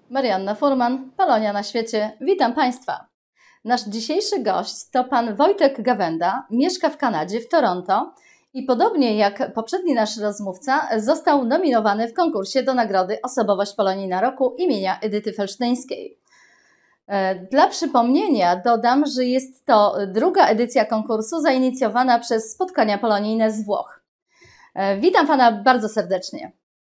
Marianna Furman, Polonia na świecie. Witam Państwa. Nasz dzisiejszy gość to pan Wojtek Gawenda, mieszka w Kanadzie, w Toronto i podobnie jak poprzedni nasz rozmówca został nominowany w konkursie do nagrody Osobowość Polonijna Roku imienia Edyty Felsztyńskiej. Dla przypomnienia dodam, że jest to druga edycja konkursu zainicjowana przez Spotkania Polonijne z Włoch. Witam Pana bardzo serdecznie.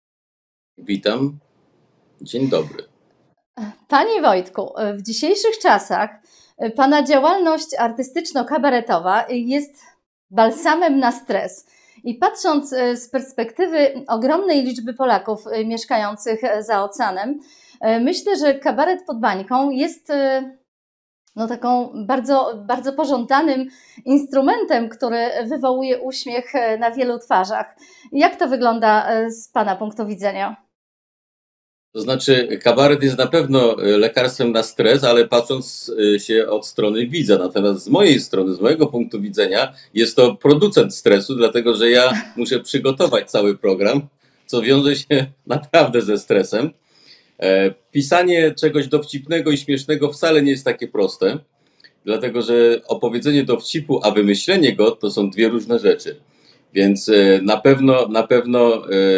Witam. Dzień dobry. Panie Wojtku, w dzisiejszych czasach Pana działalność artystyczno-kabaretowa jest balsamem na stres. I patrząc z perspektywy ogromnej liczby Polaków mieszkających za oceanem, myślę, że kabaret pod bańką jest taką bardzo pożądanym instrumentem, który wywołuje uśmiech na wielu twarzach. Jak to wygląda z Pana punktu widzenia? To znaczy, kabaret jest na pewno lekarstwem na stres, ale patrząc się od strony widza. Natomiast z mojej strony, z mojego punktu widzenia, jest to producent stresu, dlatego że ja muszę przygotować cały program, co wiąże się naprawdę ze stresem. Pisanie czegoś dowcipnego i śmiesznego wcale nie jest takie proste, dlatego że opowiedzenie dowcipu, a wymyślenie go to są dwie różne rzeczy. Więc na pewno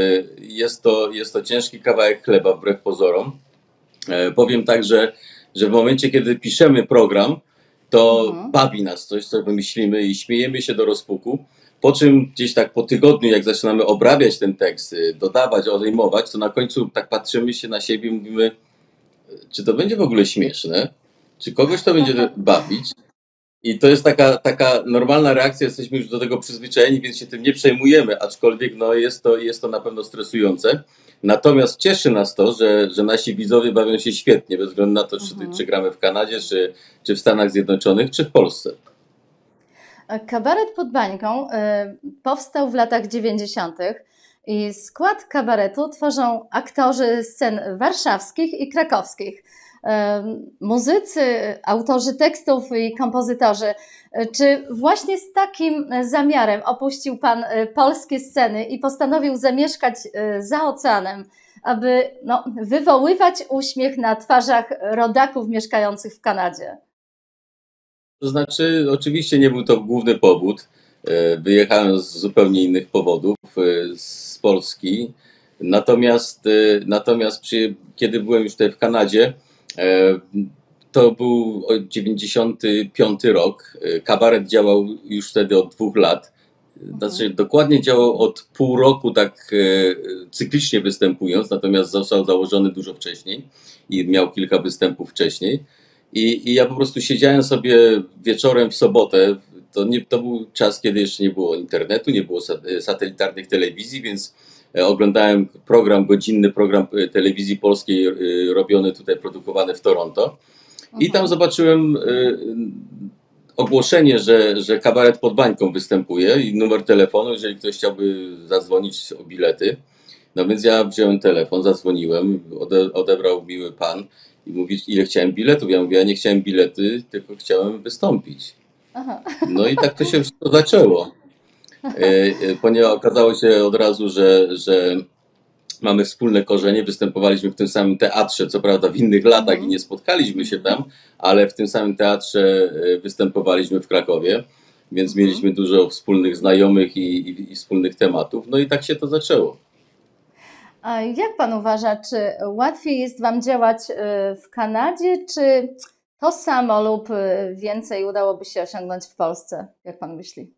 jest to ciężki kawałek chleba wbrew pozorom. Powiem tak, że w momencie, kiedy piszemy program, to bawi nas coś, co wymyślimy i śmiejemy się do rozpuku. Po czym gdzieś tak po tygodniu, jak zaczynamy obrabiać ten tekst, dodawać, odejmować, to na końcu tak patrzymy się na siebie i mówimy, czy to będzie w ogóle śmieszne? Czy kogoś to będzie bawić? I to jest taka normalna reakcja, jesteśmy już do tego przyzwyczajeni, więc się tym nie przejmujemy, aczkolwiek jest to na pewno stresujące. Natomiast cieszy nas to, że nasi widzowie bawią się świetnie, bez względu na to, czy gramy w Kanadzie, czy w Stanach Zjednoczonych, czy w Polsce. Kabaret pod bańką powstał w latach 90. i skład kabaretu tworzą aktorzy scen warszawskich i krakowskich. Muzycy, autorzy tekstów i kompozytorzy. Czy właśnie z takim zamiarem opuścił Pan polskie sceny i postanowił zamieszkać za oceanem, aby wywoływać uśmiech na twarzach rodaków mieszkających w Kanadzie? To znaczy, oczywiście nie był to główny powód. Wyjechałem z zupełnie innych powodów z Polski. Natomiast kiedy byłem już tutaj w Kanadzie, to był 95 rok. Kabaret działał już wtedy od 2 lat. Znaczy, dokładnie działał od pół roku, tak cyklicznie występując, natomiast został założony dużo wcześniej i miał kilka występów wcześniej. I ja po prostu siedziałem sobie wieczorem w sobotę. To był czas, kiedy jeszcze nie było internetu, nie było satelitarnych telewizji, więc oglądałem godzinny program telewizji polskiej robiony tutaj, produkowany w Toronto. I tam zobaczyłem ogłoszenie, że kabaret pod bańką występuje i numer telefonu, jeżeli ktoś chciałby zadzwonić o bilety. No więc ja wziąłem telefon, zadzwoniłem, odebrał miły pan i mówi, ile chciałem biletów. Ja mówię, ja nie chciałem bilety, tylko chciałem wystąpić. No i tak to się wszystko zaczęło. Ponieważ okazało się od razu, że mamy wspólne korzenie, występowaliśmy w tym samym teatrze, co prawda w innych latach i nie spotkaliśmy się tam, ale w tym samym teatrze występowaliśmy w Krakowie, więc mieliśmy dużo wspólnych znajomych i wspólnych tematów. No i tak się to zaczęło. A jak Pan uważa, czy łatwiej jest Wam działać w Kanadzie, czy to samo lub więcej udałoby się osiągnąć w Polsce? Jak Pan myśli?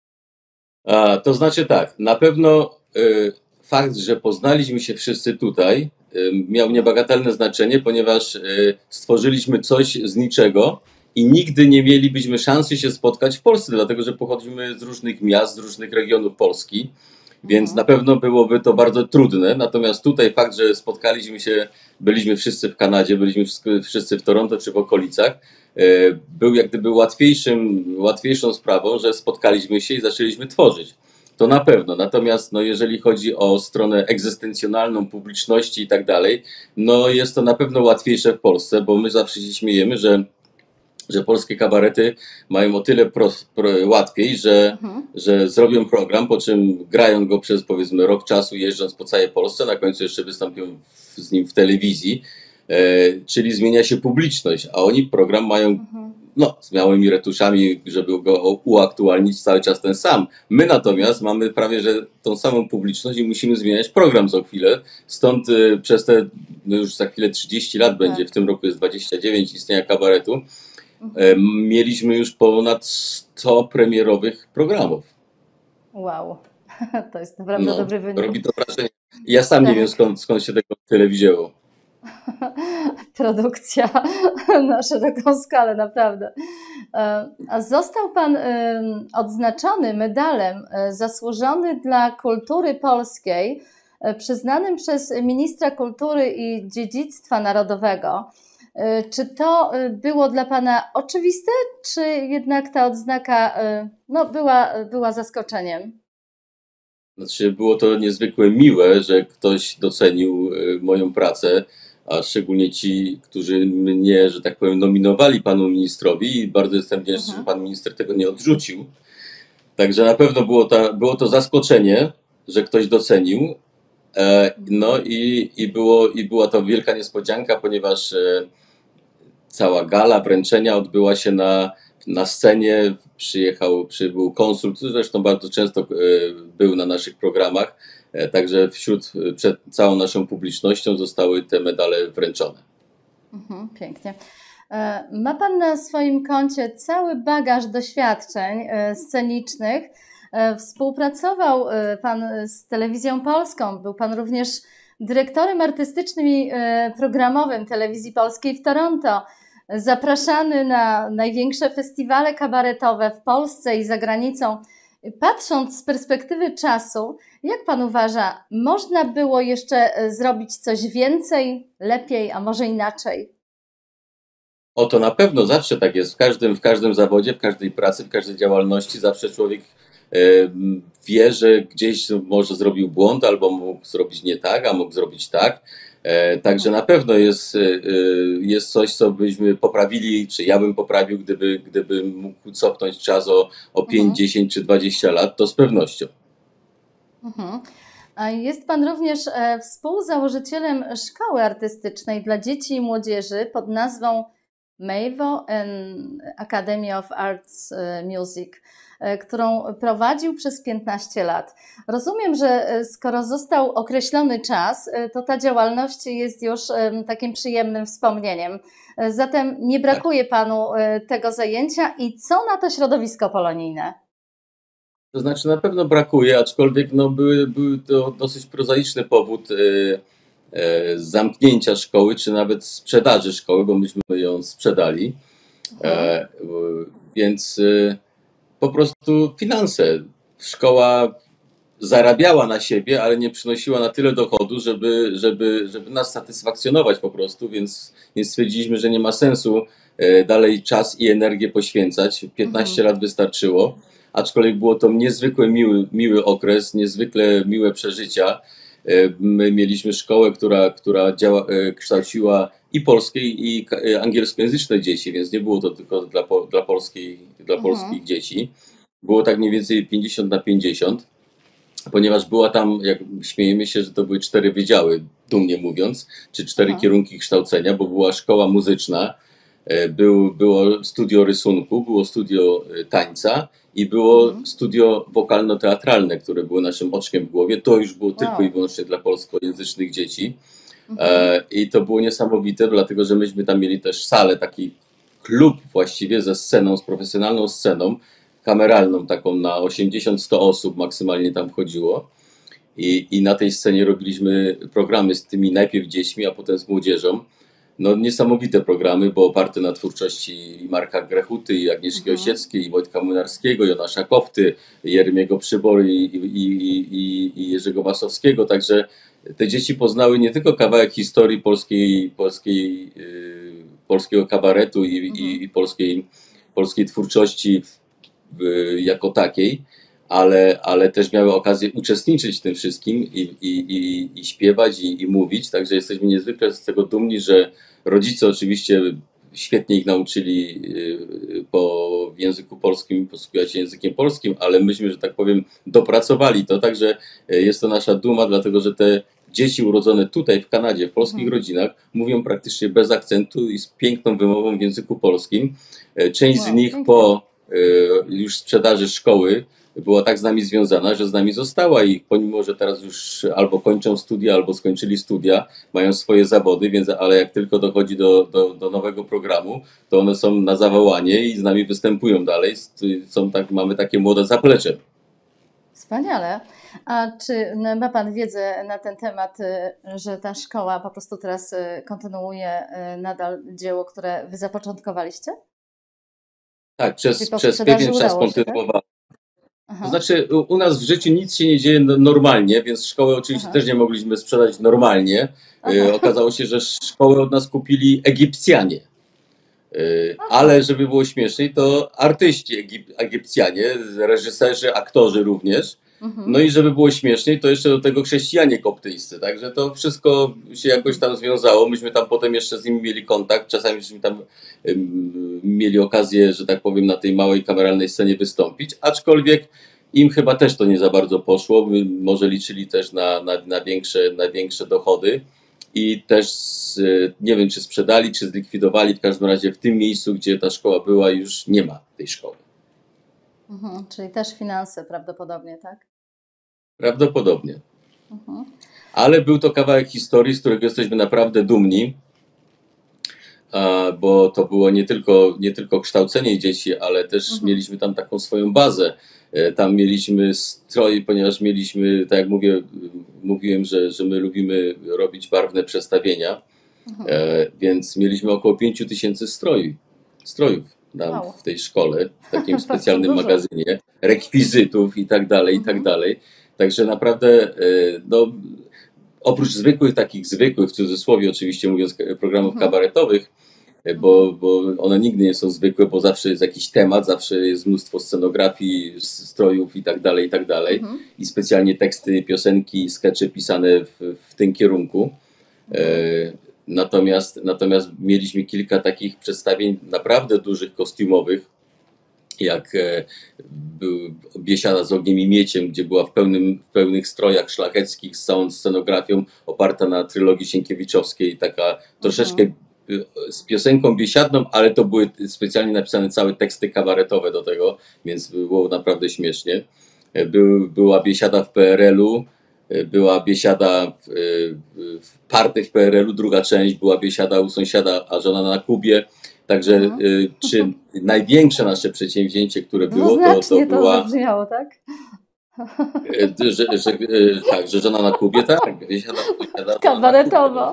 To znaczy tak, na pewno fakt, że poznaliśmy się wszyscy tutaj, miał niebagatelne znaczenie, ponieważ stworzyliśmy coś z niczego i nigdy nie mielibyśmy szansy się spotkać w Polsce, dlatego że pochodzimy z różnych miast, z różnych regionów Polski, więc na pewno byłoby to bardzo trudne. Natomiast tutaj fakt, że spotkaliśmy się, byliśmy wszyscy w Kanadzie, byliśmy wszyscy w Toronto czy w okolicach, był jak gdyby łatwiejszą sprawą, że spotkaliśmy się i zaczęliśmy tworzyć. To na pewno. Natomiast jeżeli chodzi o stronę egzystencjonalną, publiczności i tak dalej, jest to na pewno łatwiejsze w Polsce, bo my zawsze się śmiejemy, że polskie kabarety mają o tyle łatwiej, że zrobią program, po czym grają go przez powiedzmy rok czasu, jeżdżąc po całej Polsce, na końcu jeszcze wystąpią z nim w telewizji. czyli zmienia się publiczność, a oni program mają Mhm. no, z małymi retuszami, żeby go uaktualnić cały czas ten sam. My natomiast mamy prawie że tą samą publiczność i musimy zmieniać program co chwilę. Stąd przez te, no już za chwilę 30 lat będzie, Tak. w tym roku jest 29 istnienia kabaretu, Mhm. mieliśmy już ponad 100 premierowych programów. Wow, to jest naprawdę No, dobry wynik. robi to wrażenie. Ja sam nie wiem Tak. skąd się tego tyle wzięło. Produkcja na szeroką skalę, naprawdę. A został Pan odznaczony medalem zasłużony dla kultury polskiej, przyznanym przez ministra kultury i dziedzictwa narodowego. Czy to było dla Pana oczywiste, czy jednak ta odznaka no, była zaskoczeniem? Znaczy, było to niezwykle miłe, że ktoś docenił moją pracę, a szczególnie ci, którzy mnie, że tak powiem, nominowali panu ministrowi i bardzo jestem wdzięczny, że Mhm. pan minister tego nie odrzucił. Także na pewno było to zaskoczenie, że ktoś docenił. No i była to wielka niespodzianka, ponieważ cała gala wręczenia odbyła się na scenie. Przybył konsul, który zresztą bardzo często był na naszych programach. Także przed całą naszą publicznością zostały te medale wręczone. Pięknie. Ma Pan na swoim koncie cały bagaż doświadczeń scenicznych. Współpracował Pan z Telewizją Polską, był Pan również dyrektorem artystycznym i programowym Telewizji Polskiej w Toronto. Zapraszany na największe festiwale kabaretowe w Polsce i za granicą. Patrząc z perspektywy czasu, jak Pan uważa, można było jeszcze zrobić coś więcej, lepiej, a może inaczej? To na pewno zawsze tak jest. W każdym zawodzie, w każdej pracy, w każdej działalności zawsze człowiek wie, że gdzieś może zrobił błąd albo mógł zrobić nie tak, a mógł zrobić tak. Także na pewno jest coś, co byśmy poprawili, czy ja bym poprawił, gdyby mógł cofnąć czas o 5, 10 czy 20 lat, to z pewnością. A jest Pan również współzałożycielem szkoły artystycznej dla dzieci i młodzieży pod nazwą Mavo Academy of Arts Music, którą prowadził przez 15 lat. Rozumiem, że skoro został określony czas, to ta działalność jest już takim przyjemnym wspomnieniem. Zatem nie brakuje Panu tego zajęcia i co na to środowisko polonijne? To znaczy na pewno brakuje, aczkolwiek no, były to dosyć prozaiczny powód zamknięcia szkoły, czy nawet sprzedaży szkoły, bo myśmy ją sprzedali. Więc po prostu finanse. Szkoła zarabiała na siebie, ale nie przynosiła na tyle dochodu, żeby nas satysfakcjonować po prostu, więc stwierdziliśmy, że nie ma sensu dalej czas i energię poświęcać. 15 lat wystarczyło, aczkolwiek było to niezwykle miły okres, niezwykle miłe przeżycia. My mieliśmy szkołę, która kształciła i polskie, i angielskojęzyczne dzieci, więc nie było to tylko dla polskich dzieci. Było tak mniej więcej 50 na 50, ponieważ była tam, jak śmiejemy się, że to były 4 wydziały, dumnie mówiąc, czy 4 kierunki kształcenia, bo była szkoła muzyczna, było studio rysunku, było studio tańca i było studio wokalno-teatralne, które było naszym oczkiem w głowie. To już było tylko i wyłącznie dla polskojęzycznych dzieci. I to było niesamowite, dlatego że myśmy tam mieli też salę, taki klub właściwie ze sceną, z profesjonalną sceną, kameralną taką na 80-100 osób maksymalnie tam wchodziło. I na tej scenie robiliśmy programy z tymi najpierw dziećmi, a potem z młodzieżą. No niesamowite programy, bo oparte na twórczości Marka Grechuty, i Agnieszki Osieckiej, i Wojtka Młynarskiego, Jonasza Kofty, Jeremiego Przybory i Jerzego Masowskiego. Także te dzieci poznały nie tylko kawałek historii polskiego kabaretu i polskiej twórczości jako takiej, ale też miały okazję uczestniczyć w tym wszystkim i śpiewać i mówić. Także jesteśmy niezwykle z tego dumni, że rodzice oczywiście świetnie ich nauczyli w języku polskim, posługiwać się językiem polskim, ale myśmy, że tak powiem, dopracowali to. Także jest to nasza duma, dlatego że te dzieci urodzone tutaj w Kanadzie, w polskich Mhm. rodzinach, mówią praktycznie bez akcentu i z piękną wymową w języku polskim. Część z Wow, nich pięknie. po już sprzedaży szkoły była tak z nami związana, że z nami została i pomimo, że teraz już albo kończą studia, albo skończyli studia, mają swoje zawody, więc, ale jak tylko dochodzi do nowego programu, to one są na zawołanie i z nami występują dalej. Są tak, mamy takie młode zaplecze. Wspaniale. A czy ma Pan wiedzę na ten temat, że ta szkoła po prostu teraz kontynuuje nadal dzieło, które Wy zapoczątkowaliście? Tak, Czyli po przez sprzedaży pewien czas udało się, tak? kontynuowałem. To Aha, znaczy, u nas w życiu nic się nie dzieje normalnie, więc szkołę oczywiście aha, też nie mogliśmy sprzedać normalnie. aha, Okazało się, że szkołę od nas kupili Egipcjanie. Ale aha. żeby było śmieszniej, to artyści egipcjanie, reżyserzy, aktorzy również. No Mhm, i żeby było śmieszniej, to jeszcze do tego chrześcijanie koptyjscy. Także to wszystko się jakoś mhm, tam związało. Myśmy tam potem jeszcze z nimi mieli kontakt. Czasami żeśmy tam mieli okazję, że tak powiem, na tej małej kameralnej scenie wystąpić. Aczkolwiek im chyba też to nie za bardzo poszło. Może liczyli też na większe dochody i też nie wiem, czy sprzedali, czy zlikwidowali. W każdym razie w tym miejscu, gdzie ta szkoła była, już nie ma tej szkoły. mhm. Czyli też finanse prawdopodobnie, tak? Prawdopodobnie. Mhm, Ale był to kawałek historii, z którego jesteśmy naprawdę dumni, bo to było nie tylko kształcenie dzieci, ale też mhm, mieliśmy tam taką swoją bazę. Tam mieliśmy stroje, ponieważ mieliśmy, tak jak mówiłem, że my lubimy robić barwne przestawienia. mhm. Więc mieliśmy około 5000 strojów tam Wow, w tej szkole, w takim bardzo specjalnym dużo. magazynie, rekwizytów i tak dalej, i tak Mhm, dalej. Także naprawdę, no, oprócz zwykłych, w cudzysłowie oczywiście mówiąc, programów mhm, kabaretowych, mhm, bo one nigdy nie są zwykłe, bo zawsze jest jakiś temat, zawsze jest mnóstwo scenografii, strojów i tak dalej, i tak dalej. mhm, I specjalnie teksty, piosenki, skecze pisane w tym kierunku. E, mhm. natomiast mieliśmy kilka takich przedstawień naprawdę dużych, kostiumowych, jak był Biesiada z ogniem i mieciem, gdzie była w pełnych strojach szlacheckich z całą scenografią oparta na trylogii Sienkiewiczowskiej, taka troszeczkę Mhm. z piosenką biesiadną, ale to były specjalnie napisane całe teksty kabaretowe do tego, więc było naprawdę śmiesznie. Była biesiada w PRL-u, była biesiada w party w PRL-u, druga część była biesiada u sąsiada, a żona na Kubie. Także Mhm. czy największe nasze przedsięwzięcie, które było, to Dwuznacznie to była, zabrzmiało, tak? tak, że żona na Kubie, tak, biesiada u sąsiada, żona na Kubie. No. Kabaretowo.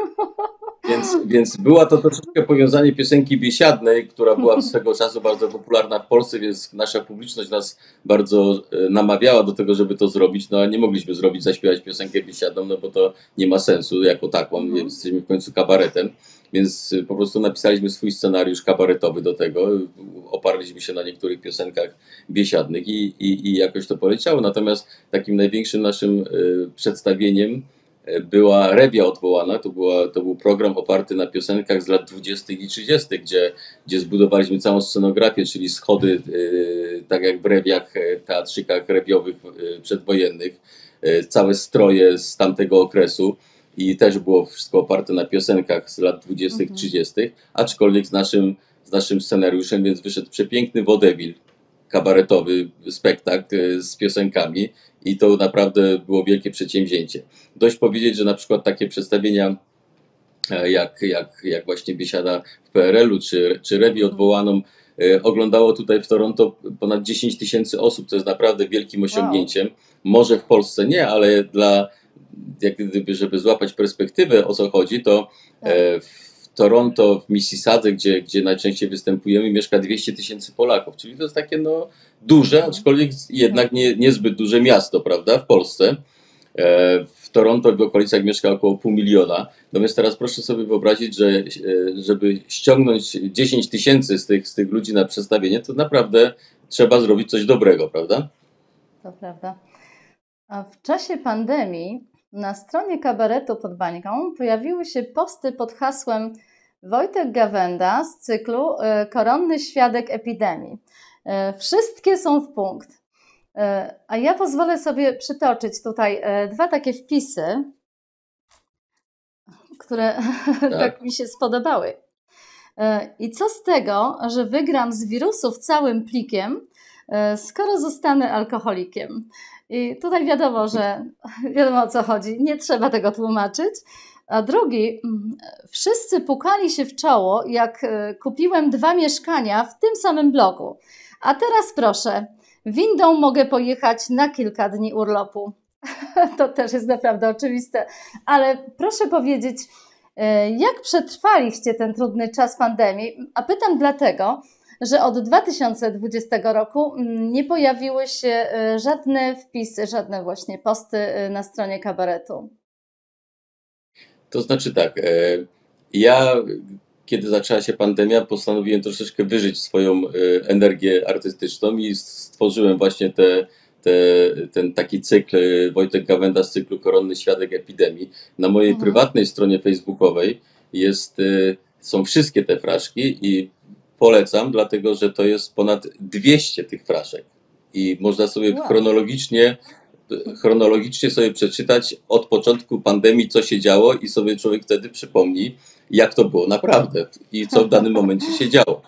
Więc była to troszeczkę powiązanie piosenki biesiadnej, która była swego czasu bardzo popularna w Polsce, więc nasza publiczność nas bardzo namawiała do tego, żeby to zrobić, no a nie mogliśmy zaśpiewać piosenkę biesiadną, no bo to nie ma sensu jako taką, Mhm. jesteśmy w końcu kabaretem, więc po prostu napisaliśmy swój scenariusz kabaretowy do tego, oparliśmy się na niektórych piosenkach biesiadnych i jakoś to poleciało, natomiast takim największym naszym przedstawieniem była Rewia odwołana. To był program oparty na piosenkach z lat 20. i 30., gdzie zbudowaliśmy całą scenografię, czyli schody, tak jak w rewiach, teatrzykach rewiowych przedwojennych, całe stroje z tamtego okresu. I też było wszystko oparte na piosenkach z lat 20., Mhm. 30., aczkolwiek z naszym scenariuszem, więc wyszedł przepiękny wodewil, kabaretowy spektakl z piosenkami i to naprawdę było wielkie przedsięwzięcie. Dość powiedzieć, że na przykład takie przedstawienia jak właśnie Biesiada w PRL-u, czy Rewię Mhm. odwołaną, oglądało tutaj w Toronto ponad 10 tysięcy osób, co jest naprawdę wielkim Wow. osiągnięciem. Może w Polsce nie, ale jak gdyby, żeby złapać perspektywę, o co chodzi, to Tak. w Toronto, w Mississadze, gdzie najczęściej występujemy, mieszka 200 tysięcy Polaków, czyli to jest takie no duże, Mhm. aczkolwiek jednak niezbyt duże miasto, prawda, w Polsce. W Toronto w okolicach mieszka około 500 000. Natomiast teraz proszę sobie wyobrazić, że żeby ściągnąć 10 tysięcy z tych ludzi na przedstawienie, to naprawdę trzeba zrobić coś dobrego, prawda? To prawda. A w czasie pandemii na stronie kabaretu pod bańką pojawiły się posty pod hasłem Wojtek Gawenda z cyklu Koronny świadek epidemii. Wszystkie są w punkt. A ja pozwolę sobie przytoczyć tutaj dwa takie wpisy. które Tak. tak mi się spodobały. I co z tego, że wygram z wirusów całym plikiem, skoro zostanę alkoholikiem? I tutaj wiadomo o co chodzi, nie trzeba tego tłumaczyć. A drugi, wszyscy pukali się w czoło, jak kupiłem 2 mieszkania w tym samym bloku. A teraz proszę, windą mogę pojechać na kilka dni urlopu. To też jest naprawdę oczywiste, ale proszę powiedzieć, jak przetrwaliście ten trudny czas pandemii? A pytam dlatego, że od 2020 roku nie pojawiły się żadne wpisy, żadne właśnie posty na stronie kabaretu. To znaczy tak, ja kiedy zaczęła się pandemia, postanowiłem troszeczkę wyżyć swoją energię artystyczną i stworzyłem właśnie ten taki cykl, Wojtek Gawenda z cyklu Koronny Świadek Epidemii. Na mojej prywatnej stronie facebookowej są wszystkie te fraszki i polecam, dlatego że to jest ponad 200 tych fraszek i można sobie Wow. chronologicznie sobie przeczytać od początku pandemii, co się działo i sobie człowiek wtedy przypomni, jak to było naprawdę i co w danym momencie się działo.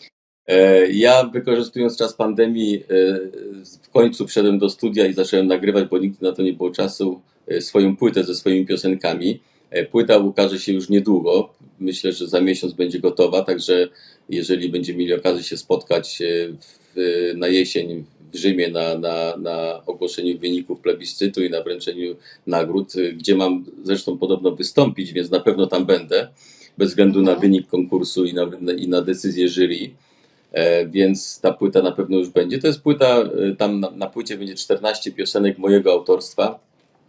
Ja wykorzystując czas pandemii w końcu wszedłem do studia i zacząłem nagrywać, bo nigdy na to nie było czasu, swoją płytę ze swoimi piosenkami. Płyta ukaże się już niedługo, myślę, że za miesiąc będzie gotowa, także jeżeli będziemy mieli okazję się spotkać na jesień w Rzymie na ogłoszeniu wyników plebiscytu i na wręczeniu nagród, gdzie mam zresztą podobno wystąpić, więc na pewno tam będę, bez względu na wynik konkursu i na decyzję jury. Więc ta płyta na pewno już będzie. To jest płyta, tam na płycie będzie 14 piosenek mojego autorstwa,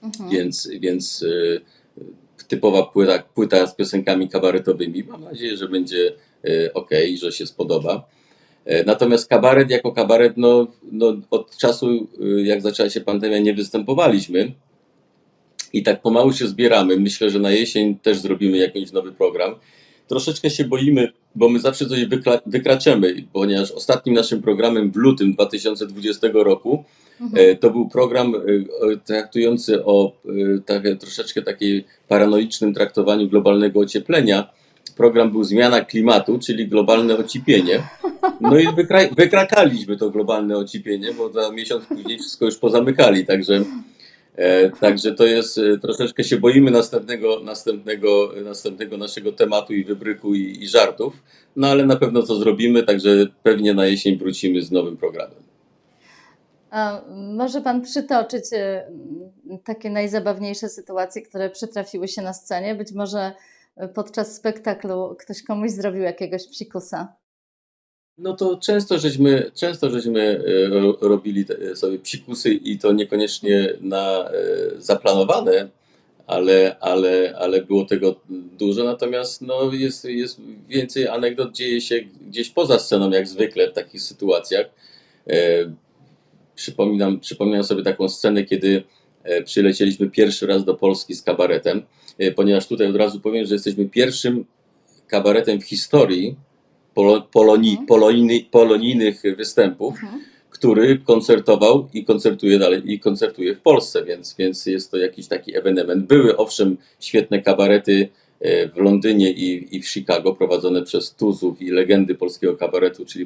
więc typowa płyta z piosenkami kabaretowymi. Mam nadzieję, że będzie ok, że się spodoba. Natomiast kabaret jako kabaret, no od czasu jak zaczęła się pandemia nie występowaliśmy i tak pomału się zbieramy. Myślę, że na jesień też zrobimy jakiś nowy program. Troszeczkę się boimy, bo my zawsze coś wykraczemy, ponieważ ostatnim naszym programem w lutym 2020 roku to był program traktujący o troszeczkę takiej paranoicznym traktowaniu globalnego ocieplenia. Program był Zmiana klimatu, czyli globalne ocipienie. No i wykrakaliśmy to globalne ocipienie, bo za miesiąc później wszystko już pozamykali, Także to jest, troszeczkę się boimy następnego naszego tematu i wybryku i żartów, no ale na pewno to zrobimy, także pewnie na jesień wrócimy z nowym programem. A może Pan przytoczyć takie najzabawniejsze sytuacje, które przytrafiły się na scenie? Być może podczas spektaklu ktoś komuś zrobił jakiegoś psikusa. No to często żeśmy robili sobie psikusy i to niekoniecznie zaplanowane, ale było tego dużo, natomiast no jest więcej anegdot, dzieje się gdzieś poza sceną, jak zwykle w takich sytuacjach. Przypominam sobie taką scenę, kiedy przylecieliśmy pierwszy raz do Polski z kabaretem, ponieważ tutaj od razu powiem, że jesteśmy pierwszym kabaretem w historii polonijnych występów, który koncertował i koncertuje dalej i koncertuje w Polsce, więc jest to jakiś taki ewenement. Były owszem świetne kabarety w Londynie i w Chicago prowadzone przez tuzów i legendy polskiego kabaretu, czyli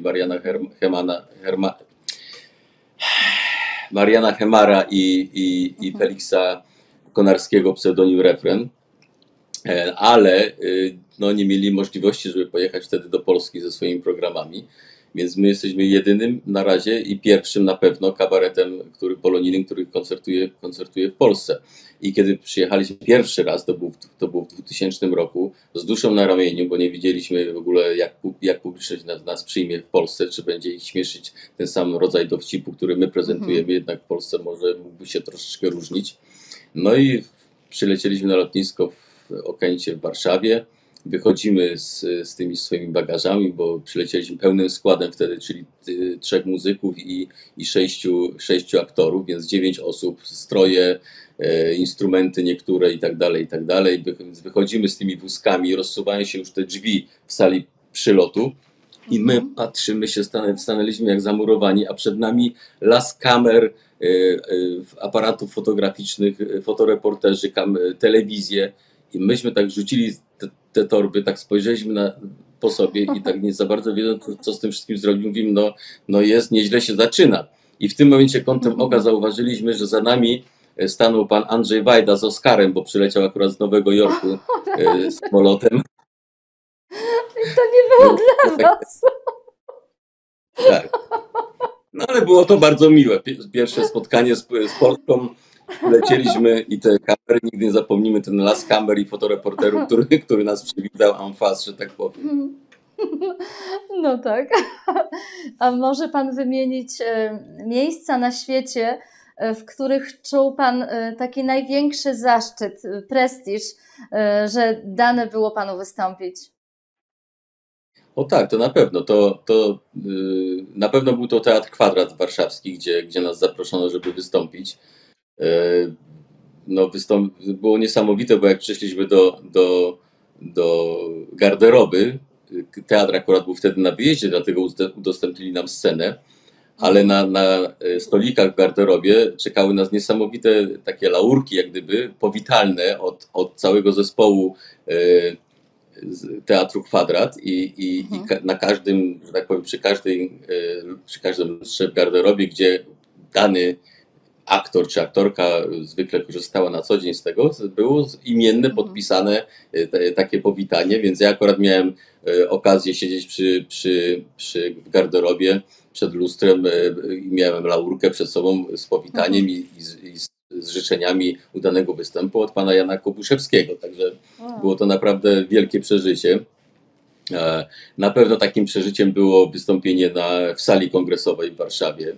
Mariana Hemara i Feliksa Konarskiego, pseudonim Refren, ale no, nie mieli możliwości, żeby pojechać wtedy do Polski ze swoimi programami, więc my jesteśmy jedynym na razie i pierwszym na pewno kabaretem polonijnym, który koncertuje w Polsce. I kiedy przyjechaliśmy pierwszy raz, to było w 2000 roku, z duszą na ramieniu, bo nie wiedzieliśmy w ogóle jak publiczność nas przyjmie w Polsce, czy będzie ich śmieszyć ten sam rodzaj dowcipu, który my prezentujemy, jednak w Polsce może mógłby się troszeczkę różnić. No i przylecieliśmy na lotnisko w Okęcie w Warszawie. Wychodzimy z tymi swoimi bagażami, bo przylecieliśmy pełnym składem wtedy, czyli 3 muzyków i 6 aktorów, więc 9 osób, stroje, instrumenty niektóre i tak dalej. Więc wychodzimy z tymi wózkami, rozsuwają się już te drzwi w sali przylotu i my patrzymy się, stanęliśmy jak zamurowani, a przed nami las kamer, aparatów fotograficznych, fotoreporterzy, telewizje. i myśmy tak rzucili te torby, tak spojrzeliśmy po sobie i tak nie za bardzo wiedząc, co z tym wszystkim zrobić, mówimy, no jest, nieźle się zaczyna. I w tym momencie kątem oka zauważyliśmy, że za nami stanął pan Andrzej Wajda z Oskarem, bo przyleciał akurat z Nowego Jorku samolotem. I to nie było dla was. Tak. No ale było to bardzo miłe. Pierwsze spotkanie z Polską. Lecieliśmy i te kamery, nigdy nie zapomnimy, ten las kamer i fotoreporterów, który nas przywitał en face, że tak powiem. No tak. A może pan wymienić miejsca na świecie, w których czuł pan taki największy zaszczyt, prestiż, że dane było panu wystąpić? O tak, to na pewno. Na pewno był to Teatr Kwadrat warszawski, gdzie nas zaproszono, żeby wystąpić. No, było niesamowite, bo jak przyszliśmy do garderoby, teatr akurat był wtedy na wyjeździe, dlatego udostępnili nam scenę, ale na stolikach w garderobie czekały nas niesamowite takie laurki, jak gdyby powitalne od całego zespołu Teatru Kwadrat i na każdym, że tak powiem, przy każdym lustrze w garderobie, gdzie dany aktor czy aktorka zwykle korzystała na co dzień z tego, było imienne, podpisane takie powitanie, więc ja akurat miałem okazję siedzieć w garderobie przed lustrem i miałem laurkę przed sobą z powitaniem i z życzeniami udanego występu od pana Jana Kobuszewskiego, także było to naprawdę wielkie przeżycie. Na pewno takim przeżyciem było wystąpienie w sali kongresowej w Warszawie.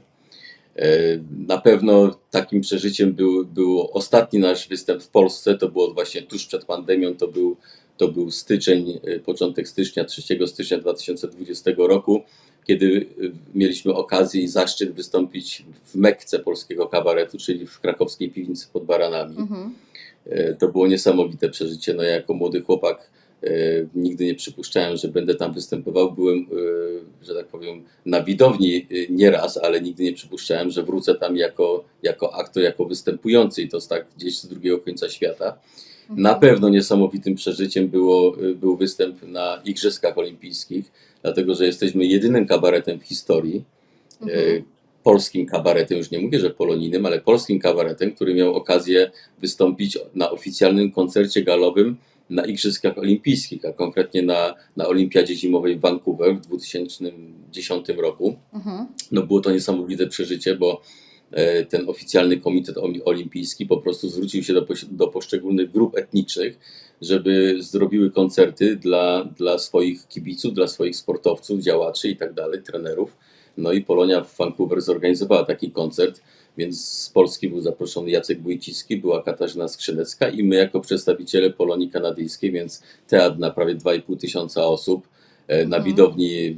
Na pewno takim przeżyciem był ostatni nasz występ w Polsce, to było właśnie tuż przed pandemią, to był styczeń, początek stycznia, 3 stycznia 2020 roku, kiedy mieliśmy okazję i zaszczyt wystąpić w Mekce polskiego kabaretu, czyli w krakowskiej piwnicy pod Baranami. To było niesamowite przeżycie. No ja jako młody chłopak nigdy nie przypuszczałem, że będę tam występował. Byłem, że tak powiem, na widowni nieraz, ale nigdy nie przypuszczałem, że wrócę tam jako aktor, jako występujący i to tak gdzieś z drugiego końca świata. Na pewno niesamowitym przeżyciem był występ na Igrzyskach Olimpijskich, dlatego że jesteśmy jedynym kabaretem w historii, polskim kabaretem, już nie mówię, że polonijnym, ale polskim kabaretem, który miał okazję wystąpić na oficjalnym koncercie galowym na Igrzyskach Olimpijskich, a konkretnie na Olimpiadzie Zimowej w Vancouver w 2010 roku. No było to niesamowite przeżycie, bo ten oficjalny komitet olimpijski po prostu zwrócił się do poszczególnych grup etnicznych, żeby zrobiły koncerty dla swoich kibiców, dla swoich sportowców, działaczy i tak dalej, trenerów. No i Polonia w Vancouver zorganizowała taki koncert, więc z Polski był zaproszony Jacek Wójcicki, była Katarzyna Skrzynecka i my jako przedstawiciele Polonii kanadyjskiej, więc teatr na prawie 2,5 tysiąca osób, na widowni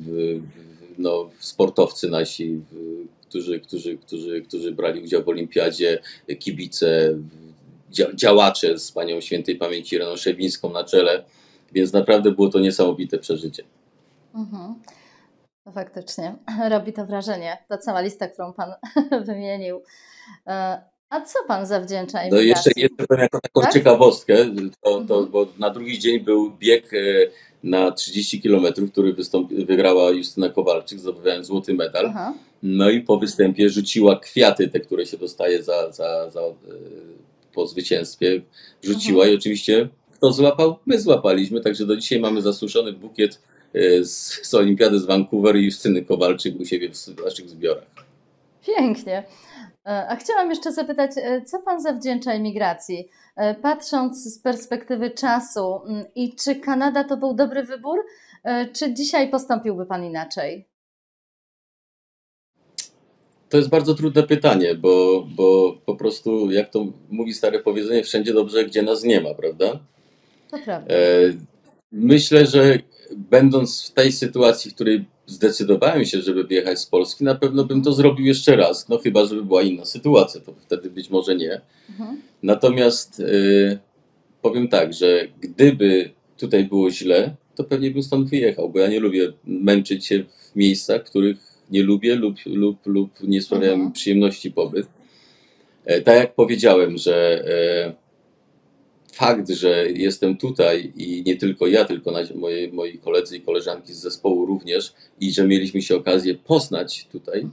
sportowcy nasi, którzy brali udział w olimpiadzie, kibice, działacze z panią świętej pamięci Ireną Szewińską na czele, więc naprawdę było to niesamowite przeżycie. No faktycznie, robi to wrażenie, ta cała lista, którą pan wymienił. A co pan zawdzięcza emigracji? No jeszcze powiem jako taką ciekawostkę, bo na drugi dzień był bieg na 30 km, który wygrała Justyna Kowalczyk, zdobywając złoty medal. No i po występie rzuciła kwiaty, te, które się dostaje po zwycięstwie. Rzuciła i oczywiście kto złapał? My złapaliśmy, także do dzisiaj mamy zasuszony bukiet z Olimpiady z Vancouver i Justyny Kowalczyk u siebie w naszych zbiorach. Pięknie. A chciałam jeszcze zapytać, co pan zawdzięcza emigracji? Patrząc z perspektywy czasu, i czy Kanada to był dobry wybór, czy dzisiaj postąpiłby pan inaczej? To jest bardzo trudne pytanie, bo po prostu, jak to mówi stare powiedzenie, wszędzie dobrze, gdzie nas nie ma, prawda? To prawda. Myślę, że będąc w tej sytuacji, w której zdecydowałem się, żeby wyjechać z Polski, na pewno bym to zrobił jeszcze raz, no chyba, żeby była inna sytuacja, to wtedy być może nie. Natomiast powiem tak, że gdyby tutaj było źle, to pewnie bym stąd wyjechał, bo ja nie lubię męczyć się w miejscach, których nie lubię lub nie sprawiają mi przyjemności pobyt. Tak jak powiedziałem, że fakt, że jestem tutaj i nie tylko ja, tylko moi koledzy i koleżanki z zespołu również i że mieliśmy się okazję poznać tutaj,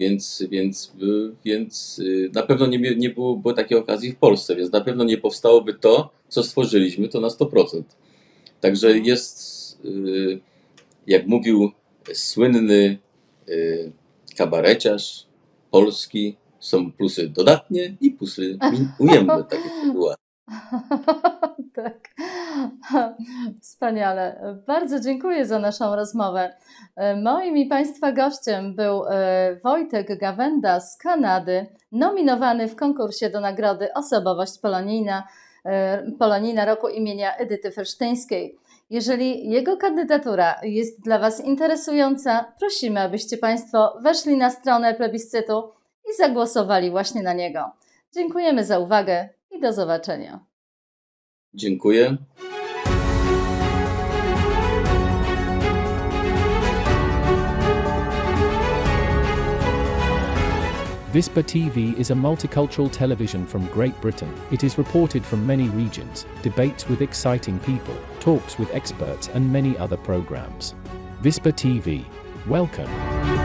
więc na pewno nie było takiej okazji w Polsce, więc na pewno nie powstałoby to, co stworzyliśmy, to na 100%. Także jest, jak mówił słynny kabareciarz polski, są plusy dodatnie i plusy ujemne, takie sytuacje. Tak. Wspaniale. Bardzo dziękuję za naszą rozmowę. Moim i Państwa gościem był Wojtek Gawenda z Kanady, nominowany w konkursie do nagrody Osobowość Polonijna Roku imienia Edyty Felsztyńskiej. Jeżeli jego kandydatura jest dla Was interesująca, prosimy, abyście Państwo weszli na stronę plebiscytu i zagłosowali właśnie na niego. Dziękujemy za uwagę i do zobaczenia. Dziękuję. Vispa TV is a multicultural television from Great Britain. It is reported from many regions, debates with exciting people, talks with experts and many other programs. Vispa TV. Welcome.